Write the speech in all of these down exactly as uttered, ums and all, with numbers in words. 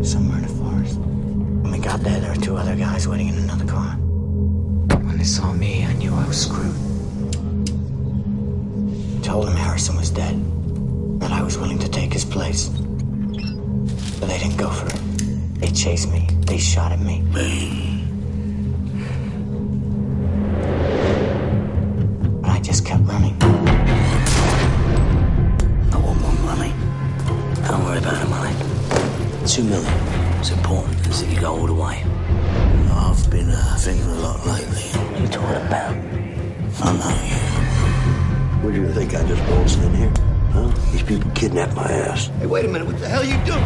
somewhere in the forest. When we got there, there were two other guys waiting in another car. When they saw me, I knew I was screwed. Told them Harrison was dead, that I was willing to take his place. But they didn't go for it. They chased me. They shot at me. Bang. And I just kept running. I want more money. Don't worry about the money. Two million. It's important as that you go all the way. I've been uh, thinking a lot lately. What are you talking about? I know you. What do you think I just bolted in here? Huh? These people kidnapped my ass. Hey, wait a minute. What the hell are you doing?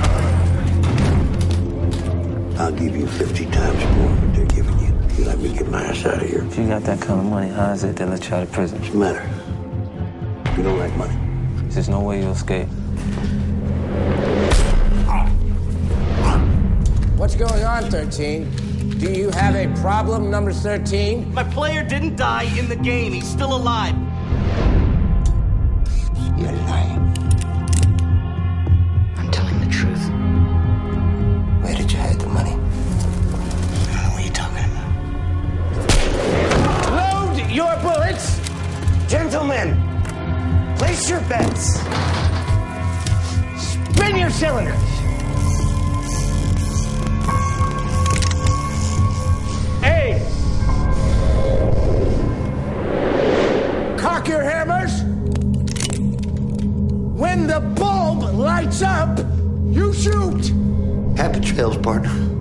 I'll give you fifty times more than what they're giving you. You let me get my ass out of here. If you got that kind of money, how is it they let you out of prison? What's the matter? You don't like money. There's no way you'll escape. What's going on, thirteen? Do you have a problem, number thirteen? My player didn't die in the game. He's still alive. You're lying. I'm telling the truth. Where did you hide the money? I don't know what you're talking about. Load your bullets! Gentlemen, place your bets. Spin your cylinders. Ace. Cock your hammers. When the bulb lights up, you shoot. Happy trails, partner.